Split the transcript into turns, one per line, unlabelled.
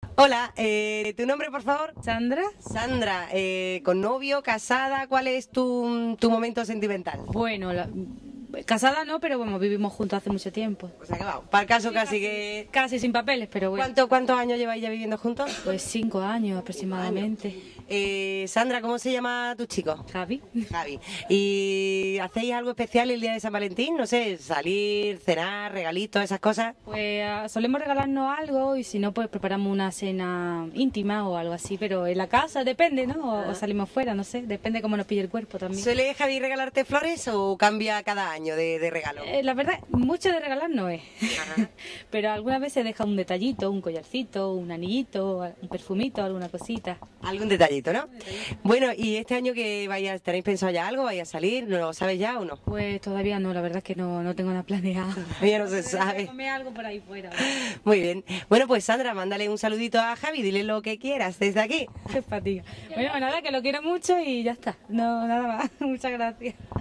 Hola, ¿tu nombre, por favor?
Sandra,
Sandra, ¿con novio, casada? ¿Cuál es tu momento sentimental?
bueno, casada no, pero bueno, vivimos juntos hace mucho tiempo.
O sea que vamos, para el caso casi que...
Casi sin papeles, pero bueno,
¿Cuántos años lleváis ya viviendo juntos?
pues 5 años aproximadamente.
Sandra, ¿cómo se llama tu chico?
Javi,
Javi. ¿Y hacéis algo especial el día de San Valentín? No sé, salir, cenar, regalitos, esas cosas.
pues solemos regalarnos algo y si no, pues preparamos una cena íntima o algo así, pero en la casa depende, ¿no? O salimos fuera, no sé, depende cómo nos pille el cuerpo también.
¿Suele Javi regalarte flores o cambia cada año de regalo?
La verdad, mucho de regalar no es,
Ajá.
pero algunas veces deja un detallito, un collarcito, un anillito, un perfumito, alguna cosita.
Algún detallito, ¿no? Bueno, ¿y este año que tenéis pensado ya algo? ¿Vais a salir? ¿No lo sabes ya o no?
Pues todavía no, la verdad es que no tengo nada planeado.
Ya no se sabe.
Comer algo por ahí fuera.
Muy bien. Bueno, pues Sandra, mándale un saludito a Javi, dile lo que quieras desde aquí.
Qué fatiga. Bueno, nada, que lo quiero mucho y ya está. No, nada más. Muchas gracias.